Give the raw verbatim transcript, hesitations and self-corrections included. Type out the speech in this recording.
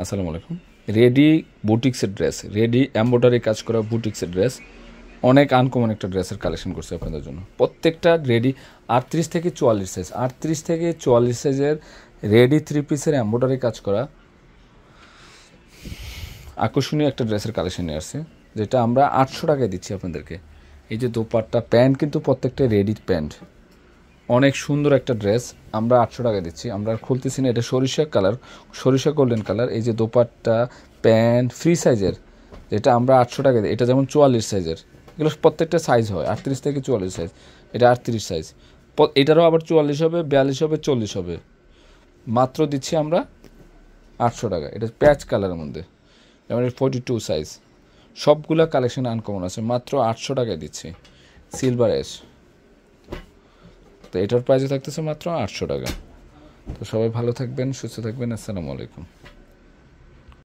আসসালামু আলাইকুম। রেডি বুটিক্সের ড্রেস, রেডি এমব্রয়ডারি কাজ করা বুটিক্সের ড্রেস, অনেক আনকমন একটা ড্রেসের কালেকশন করছে আপনাদের জন্য। প্রত্যেকটা রেডি আটত্রিশ থেকে চুয়াল্লিশ সাইজ, আটত্রিশ থেকে চুয়াল্লিশ সাইজের রেডি থ্রি পিসের এমব্রয়ডারি কাজ করা আকর্ষণীয় একটা ড্রেসের কালেকশন নিয়ে আসছে, যেটা আমরা আটশো টাকায় দিচ্ছি আপনাদেরকে। এই যে দোপাট্টা, প্যান্ট কিন্তু প্রত্যেকটা রেডি প্যান্ট, অনেক সুন্দর একটা ড্রেস আমরা আটশো টাকা দিচ্ছি। আমরা খুলতেছি না, এটা সরিষা কালার, সরিষা গোল্ডেন কালার। এই যে দোপাট্টা, প্যান্ট ফ্রি সাইজের, যেটা আমরা আটশো টাকা দিই। এটা যেমন চুয়াল্লিশ সাইজের, এগুলো প্রত্যেকটা সাইজ হয় আটত্রিশ থেকে চুয়াল্লিশ সাইজ। এটা আটত্রিশ সাইজ, এটারও আবার চুয়াল্লিশ হবে, বিয়াল্লিশ হবে, চল্লিশ হবে। মাত্র দিচ্ছি আমরা আটশো টাকা। এটা প্যাচ কালারের মধ্যে, যেমন ফোর্টি টু সাইজ। সবগুলা কালেকশন আনকমন আছে, মাত্র আটশো টাকায় দিচ্ছি। সিলভার এস, তো এটার প্রাইসে থাকতেছে মাত্র আটশো টাকা। তো সবাই ভালো থাকবেন, সুস্থ থাকবেন। আসসালামু আলাইকুম।